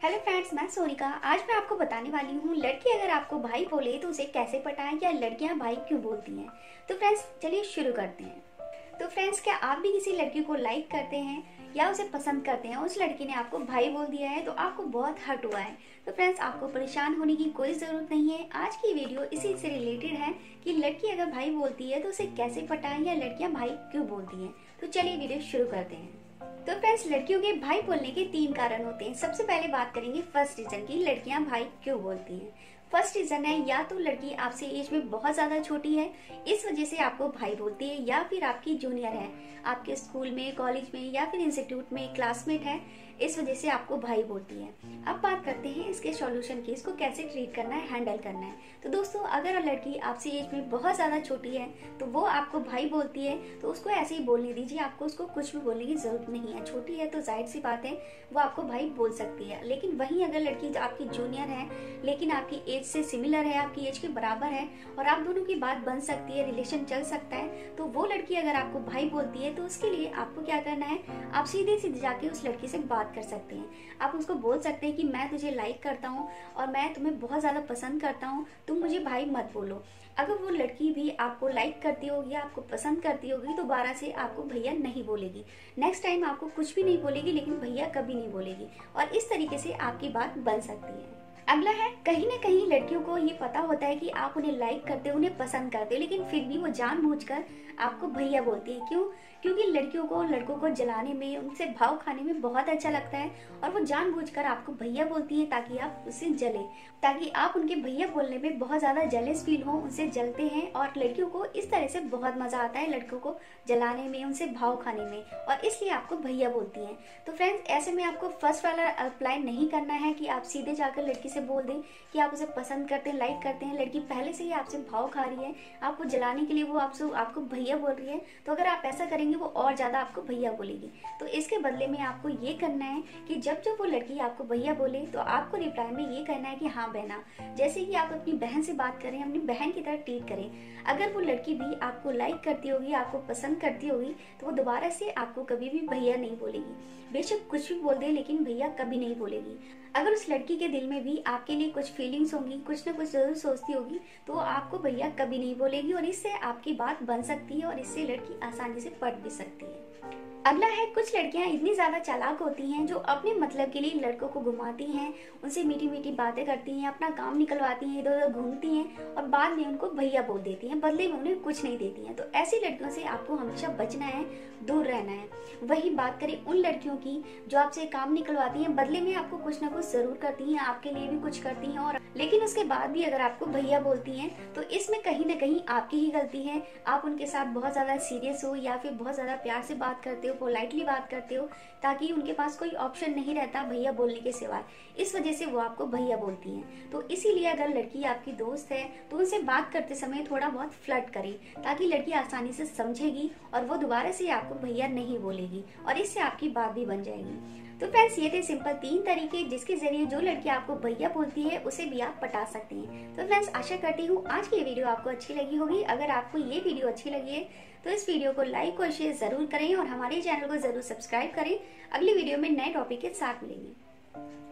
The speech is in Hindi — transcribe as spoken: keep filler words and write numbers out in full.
हेलो फ्रेंड्स, मैं सोनिका। आज मैं आपको बताने वाली हूँ लड़की अगर आपको भाई बोले तो उसे कैसे पटाएं या लड़कियां भाई क्यों बोलती हैं। तो फ्रेंड्स चलिए शुरू करते हैं। तो फ्रेंड्स, क्या आप भी किसी लड़की को लाइक करते हैं या उसे पसंद करते हैं, उस लड़की ने आपको भाई बोल दिया है तो आपको बहुत हर्ट हुआ है। तो फ्रेंड्स, आपको परेशान होने की कोई ज़रूरत नहीं है। आज की वीडियो इसी से रिलेटेड है कि लड़की अगर भाई बोलती है तो उसे कैसे पटाएं या लड़कियां भाई क्यों बोलती हैं। तो चलिए वीडियो शुरू करते हैं। तो फ्रेंड्स, लड़कियों के भाई बोलने के तीन कारण होते हैं। सबसे पहले बात करेंगे फर्स्ट रीजन की, लड़कियां भाई क्यों बोलती हैं। फर्स्ट रीजन है या तो लड़की आपसे एज में बहुत ज्यादा छोटी है, इस वजह से आपको भाई बोलती है, या फिर आपकी जूनियर है, आपके स्कूल में, कॉलेज में या फिर इंस्टीट्यूट में क्लासमेट है, इस वजह से आपको भाई बोलती है। अब बात करते हैं इसके सॉल्यूशन की, इसको कैसे ट्रीट करना है, हैंडल करना है। तो दोस्तों, अगर लड़की आपसे एज में बहुत ज्यादा छोटी है तो वो आपको भाई बोलती है तो उसको ऐसे ही बोलने दीजिए। आपको उसको कुछ भी बोलने की जरूरत नहीं है। छोटी है तो जाहिर सी बात है वो आपको भाई बोल सकती है। लेकिन वहीं अगर लड़की आपकी जूनियर है लेकिन आपकी एज से सिमिलर है, आपकी एज के बराबर है और आप दोनों की बात बन सकती है, रिलेशन चल सकता है, तो वो लड़की अगर आपको भाई बोलती है तो उसके लिए आपको क्या करना है, आप सीधे सीधे जाके उस लड़की से बात कर सकते हैं। आप उसको बोल सकते हैं कि मैं तुझे लाइक करता हूँ और मैं तुम्हें बहुत ज्यादा पसंद करता हूँ, तुम मुझे भाई मत बोलो। अगर वो लड़की भी आपको लाइक करती होगी, आपको पसंद करती होगी, तो दोबारा से आपको भैया नहीं बोलेगी। नेक्स्ट टाइम आपको कुछ भी नहीं बोलेगी, लेकिन भैया कभी नहीं बोलेगी और इस तरीके से आपकी बात बन सकती है। अगला है, कहीं ना कहीं लड़कियों को ये पता होता है कि आप उन्हें लाइक करते हो, उन्हें पसंद करते हो, लेकिन फिर भी वो जानबूझकर आपको भैया बोलती है। क्यों? क्योंकि लड़कियों को लड़कों को जलाने में, उनसे भाव खाने में बहुत अच्छा लगता है और वो जानबूझकर आपको भैया बोलती है ताकि आप उससे जले, ताकि आप उनके भैया बोलने में बहुत ज्यादा जेलस फील हो, उनसे जलते हैं। और लड़कियों को इस तरह से बहुत मजा आता है लड़कों को जलाने में, उनसे भाव खाने में, और इसलिए आपको भैया बोलती हैं। तो फ्रेंड्स, ऐसे में आपको फर्स्ट वाला अप्लाई नहीं करना है कि आप सीधे जाकर लड़की से बोल दें कि आप उसे पसंद करते हैं, लाइक करते हैं। लड़की पहले से ही आपसे भाव खा रही है, आपको जलाने के लिए वो आपसे आपको भैया बोल रही है, तो अगर आप ऐसा करेंगे वो और ज्यादा आपको भैया बोलेगी। तो इसके बदले में आपको ये करना है कि जब जब वो लड़की आपको भैया बोले तो आपको रिप्लाई में ये कहना है कि हाँ बहना, जैसे कि आप अपनी बहन से बात करें, अपनी बहन की तरह ट्रीट करें। अगर वो लड़की भी आपको लाइक करती होगी, आपको पसंद करती होगी, तो वो दोबारा से आपको कभी भी भैया नहीं बोलेगी। बेशक कुछ भी बोल दे, लेकिन भैया कभी नहीं बोलेगी। अगर उस लड़की के दिल में भी आपके लिए कुछ फीलिंग्स होंगी, कुछ ना कुछ जरूर सोचती होगी, तो आपको भैया कभी नहीं बोलेगी और इससे आपकी बात बन सकती है और इससे लड़की आसानी से पट भी सकती है। अगला है, कुछ लड़कियां इतनी ज्यादा चालाक होती हैं जो अपने मतलब के लिए लड़कों को घुमाती हैं, उनसे मीठी मीठी बातें करती हैं, अपना काम निकलवाती हैं, इधर उधर घूमती हैं और बाद में उनको भैया बोल देती हैं, बदले में उन्हें कुछ नहीं देती हैं। तो ऐसी लड़कियों से आपको हमेशा बचना है, दूर रहना है। वही बात करें उन लड़कियों की जो आपसे काम निकलवाती हैं, बदले में आपको कुछ ना कुछ जरूर करती हैं, आपके लिए भी कुछ करती हैं, और लेकिन उसके बाद भी अगर आपको भैया बोलती हैं तो इसमें कहीं ना कहीं आपकी ही गलती है। आप उनके साथ बहुत ज्यादा सीरियस हो या फिर बहुत ज्यादा प्यार से बात करते हो, पोलाइटली बात करते हो, ताकि उनके पास कोई ऑप्शन नहीं रहता भैया बोलने के सिवाय, इस वजह से वो आपको भैया बोलती हैं। तो इसीलिए अगर लड़की आपकी दोस्त है तो उनसे बात करते समय थोड़ा बहुत फ्लर्ट करें, ताकि लड़की आसानी से समझेगी और वो दोबारा से आपको भैया नहीं बोलेगी और इससे आपकी बात भी बन जाएगी। तो फ्रेंड्स, ये थे सिंपल तीन तरीके जिसके जरिए जो लड़की आपको भैया बोलती है उसे भी आप पटा सकते हैं। तो फ्रेंड्स, आशा करती हूँ आज की वीडियो आपको अच्छी लगी होगी। अगर आपको ये वीडियो अच्छी लगी है तो इस वीडियो को लाइक और शेयर जरूर करें और हमारे चैनल को जरूर सब्सक्राइब करें। अगली वीडियो में नए टॉपिक के साथ मिलेंगे।